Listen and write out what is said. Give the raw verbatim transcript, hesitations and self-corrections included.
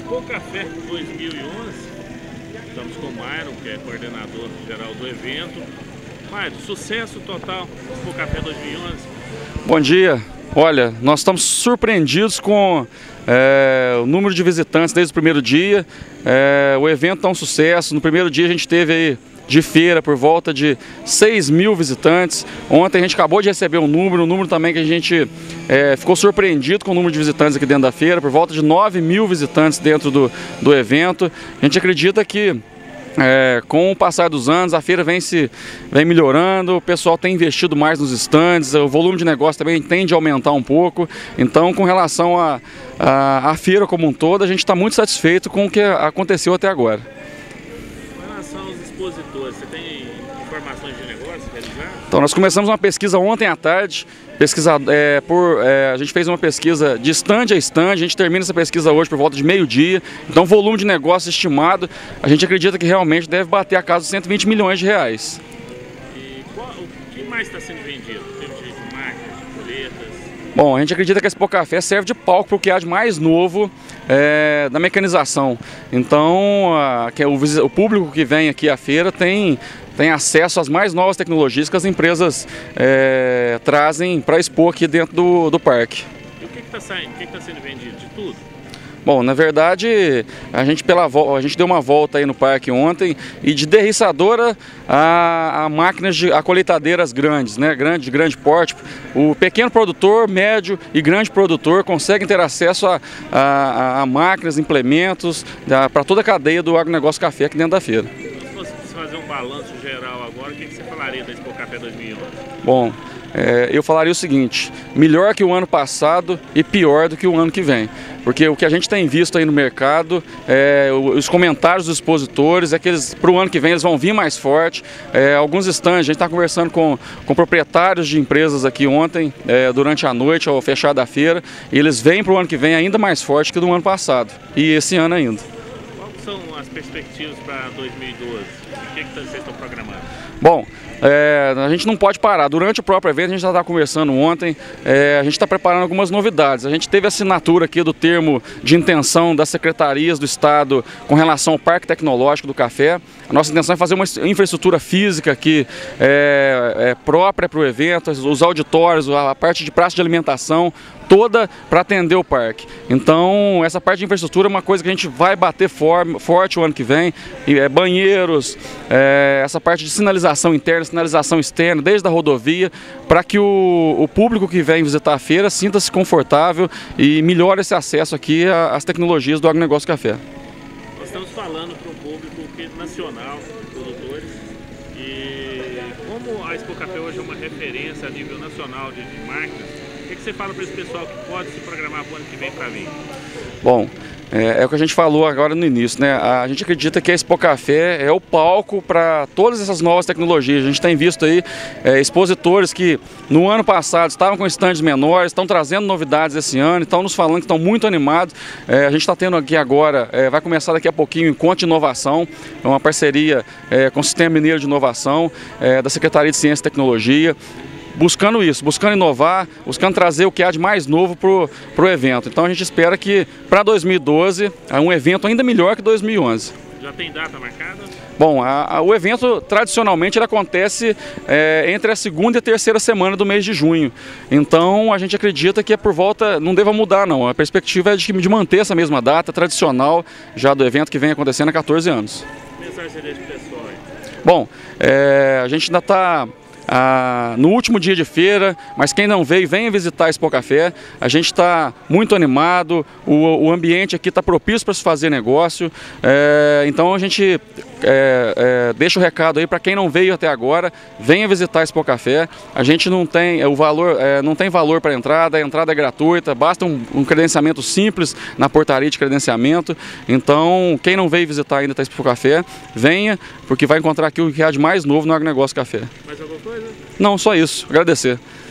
Expo Café dois mil e onze, estamos com o Myron, que é coordenador geral do evento. Myron, sucesso total, Expo Café dois mil e onze. Bom dia, olha, nós estamos surpreendidos com é, o número de visitantes desde o primeiro dia. É, o evento está um sucesso. No primeiro dia a gente teve aí de feira por volta de seis mil visitantes. Ontem a gente acabou de receber um número, um número também que a gente é, ficou surpreendido com o número de visitantes aqui dentro da feira, por volta de nove mil visitantes dentro do, do evento. A gente acredita que É, com o passar dos anos, a feira vem, se, vem melhorando, o pessoal tem investido mais nos estandes, o volume de negócio também tende a aumentar um pouco. Então, com relação à a, a, a feira como um todo, a gente está muito satisfeito com o que aconteceu até agora. Com relação aos expositores, você tem informações de negócio realizadas? Então, nós começamos uma pesquisa ontem à tarde. Pesquisa, é, por, é, a gente fez uma pesquisa de stand a stand, a gente termina essa pesquisa hoje por volta de meio-dia. Então, o volume de negócio estimado, a gente acredita que realmente deve bater a casa dos cento e vinte milhões de reais. E qual, o que mais está sendo vendido? Temos de máquinas, de coletas? Bom, a gente acredita que a Expo Café serve de palco para o que há de mais novo é, da mecanização. Então, a, que é o, o público que vem aqui à feira tem... tem acesso às mais novas tecnologias que as empresas é, trazem para expor aqui dentro do, do parque. E o que está saindo? O que está sendo vendido? De tudo? Bom, na verdade, a gente, pela, a gente deu uma volta aí no parque ontem e de derriçadora a, a máquinas, de, a colheitadeiras grandes, né, grande, de grande porte. O pequeno produtor, médio e grande produtor conseguem ter acesso a, a, a máquinas, implementos para toda a cadeia do agronegócio café aqui dentro da feira. Fazer um balanço geral agora, o que você falaria da Expo Café dois mil e onze? Bom, é, eu falaria o seguinte: melhor que o ano passado e pior do que o ano que vem, porque o que a gente tem visto aí no mercado, é, os comentários dos expositores é que para o ano que vem eles vão vir mais forte. É, alguns stands, a gente está conversando com, com proprietários de empresas aqui ontem, é, durante a noite, ao fechar da feira, e eles vêm para o ano que vem ainda mais forte que do ano passado, e esse ano ainda. Quais são as perspectivas para dois mil e doze? O que, que vocês estão programando? Bom, é, a gente não pode parar. Durante o próprio evento, a gente já estava conversando ontem, é, a gente está preparando algumas novidades. A gente teve a assinatura aqui do termo de intenção das secretarias do Estado com relação ao Parque Tecnológico do Café. A nossa intenção é fazer uma infraestrutura física aqui é, é, própria para o evento, os auditórios, a parte de praça de alimentação, toda para atender o parque. Então, essa parte de infraestrutura é uma coisa que a gente vai bater for, forte o ano que vem. E, é, banheiros, é, essa parte de sinalização interna, sinalização externa, desde a rodovia, para que o, o público que vem visitar a feira sinta-se confortável e melhore esse acesso aqui às tecnologias do agronegócio café. Nós estamos falando para um público nacional, produtores, e como a Expo Café hoje é uma referência a nível nacional de, de máquinas, o que, que você fala para esse pessoal que pode se programar para o ano que vem para vir? Bom, é, é o que a gente falou agora no início, né? A gente acredita que a Expo Café é o palco para todas essas novas tecnologias. A gente tem visto aí é, expositores que no ano passado estavam com estandes menores, estão trazendo novidades esse ano, estão nos falando que estão muito animados. É, a gente está tendo aqui agora, é, vai começar daqui a pouquinho o Encontro de Inovação, é uma parceria é, com o Sistema Mineiro de Inovação, é, da Secretaria de Ciência e Tecnologia. Buscando isso, buscando inovar, buscando trazer o que há de mais novo para o evento. Então a gente espera que para dois mil e doze é um evento ainda melhor que dois mil e onze. Já tem data marcada? Bom, a, a, o evento tradicionalmente ele acontece é, entre a segunda e a terceira semana do mês de junho. Então a gente acredita que é por volta, não deva mudar não, a perspectiva é de, de manter essa mesma data tradicional já do evento que vem acontecendo há quatorze anos. Que mensagem você deixa para o pessoal aí? Bom, é, a gente ainda está... Ah, no último dia de feira, mas quem não veio, venha visitar a Expo Café. A gente está muito animado, o, o ambiente aqui está propício para se fazer negócio, é, então a gente é, é, deixa o recado aí para quem não veio até agora, venha visitar a Expo Café. A gente não tem o valor, é, não tem valor para entrada, a entrada é gratuita, basta um, um credenciamento simples na portaria de credenciamento. Então quem não veio visitar ainda a Expo Café, venha, porque vai encontrar aqui o que há de mais novo no agronegócio café. Mais alguma coisa? Não, só isso. Agradecer.